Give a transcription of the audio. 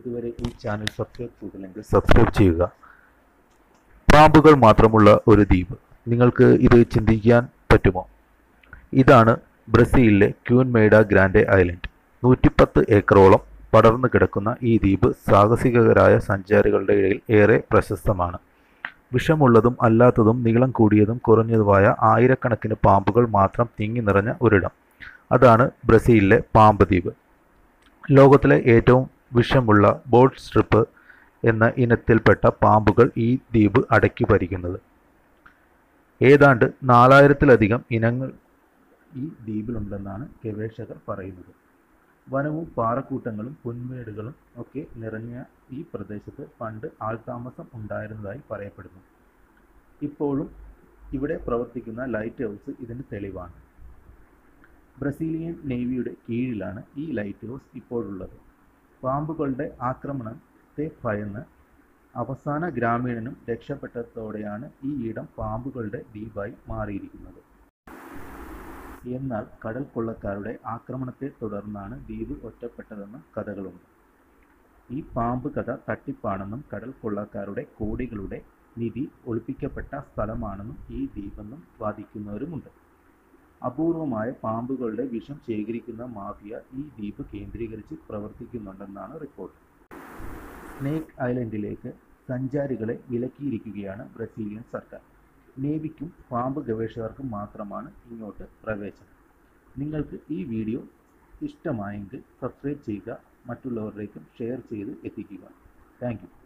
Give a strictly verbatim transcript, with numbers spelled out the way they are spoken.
ഇതുവരെ ഈ channel subscribe ചെയ്തില്ലെങ്കിൽ സബ്സ്ക്രൈബ് ചെയ്യുക. പാമ്പുകൾ മാത്രമുള്ള ഒരു ദ്വീപ്, നിങ്ങൾക്ക് ഇത് ചിന്തിക്കാൻ പറ്റുമോ? ഇതാണ് ബ്രസീലിലെ ക്യൂൻമേഡ ഗ്രാൻഡെ ഐലൻഡ്. നൂറ്റിപ്പത്ത് ഏക്കറോളം പടർന്നു കിടക്കുന്ന ഈ ദ്വീപ് സാഹസികരായ സഞ്ചാരികളുടെ ഇടയിൽ ഏറെ പ്രശസ്തമാണ്. വിഷമുള്ളതും അല്ലാത്തതും നീളം കൂടിയതും കുറഞ്ഞതുമായ ആയിരക്കണക്കിന് പാമ്പുകൾ മാത്രം തിങ്ങി നിറഞ്ഞ ഒരിടം. അതാണ് ബ്രസീലിലെ പാമ്പ് ദ്വീപ്. ലോകത്തിലെ ഏറ്റവും വിഷമുള്ള ബോട്ട് സ്ട്രിപ്പ് എന്ന ഇനത്തിൽപ്പെട്ട പാമ്പുകൾ ഈ ദ്വീപ് അടക്കി ഭരിക്കുന്നത്. ഏതാണ്ട് നാലായിരത്തിലധികം ഇനങ്ങൾ ഈ ദ്വീപിലുണ്ടെന്നാണ് ഗവേഷകർ പറയുന്നത്. വനവും പാറക്കൂട്ടങ്ങളും പുൽമേടുകളും ഒക്കെ നിറഞ്ഞ ഈ പ്രദേശത്ത് പണ്ട് ആൾതാമസം ഉണ്ടായിരുന്നതായി പറയപ്പെടുന്നു. ഇപ്പോഴും ഇവിടെ പ്രവർത്തിക്കുന്ന ലൈറ്റ് ഹൗസ് ഇതിന് തെളിവാണ്. ബ്രസീലിയൻ നേവിയുടെ കീഴിലാണ് ഈ ലൈറ്റ് ഹൗസ് ഇപ്പോഴുള്ളത്. പാമ്പുകളുടെ ആക്രമണത്തെ ഭയന്ന് അവസാന ഗ്രാമീണനും രക്ഷപ്പെട്ടതോടെയാണ് ഈ ഇടം പാമ്പുകളുടെ ദ്വീപായി മാറിയിരിക്കുന്നത്. എന്നാൽ കടൽ കൊള്ളക്കാരുടെ ആക്രമണത്തെ തുടർന്നാണ് ദ്വീപ് ഒറ്റപ്പെട്ടതെന്നും കഥകളുണ്ട്. ഈ പാമ്പ് കഥ തട്ടിപ്പാണെന്നും കടൽ കൊള്ളക്കാരുടെ കോടികളുടെ നിധി ഒളിപ്പിക്കപ്പെട്ട സ്ഥലമാണെന്നും ഈ ദ്വീപെന്നും വാദിക്കുന്നവരുമുണ്ട്. അപൂർവമായ പാമ്പുകളുടെ വിഷം ശേഖരിക്കുന്ന മാഫിയ ഈ ദ്വീപ് കേന്ദ്രീകരിച്ച് പ്രവർത്തിക്കുന്നുണ്ടെന്നാണ് റിപ്പോർട്ട്. സ്നേക്ക് ഐലൻഡിലേക്ക് സഞ്ചാരികളെ വിലക്കിയിരിക്കുകയാണ് ബ്രസീലിയൻ സർക്കാർ. നേവിക്കും പാമ്പ് ഗവേഷകർക്കും മാത്രമാണ് ഇങ്ങോട്ട് പ്രവേശനം. നിങ്ങൾക്ക് ഈ വീഡിയോ ഇഷ്ടമായെങ്കിൽ സബ്സ്ക്രൈബ് ചെയ്യുക, മറ്റുള്ളവരിലേക്കും ഷെയർ ചെയ്ത് എത്തിക്കുക. Thank U.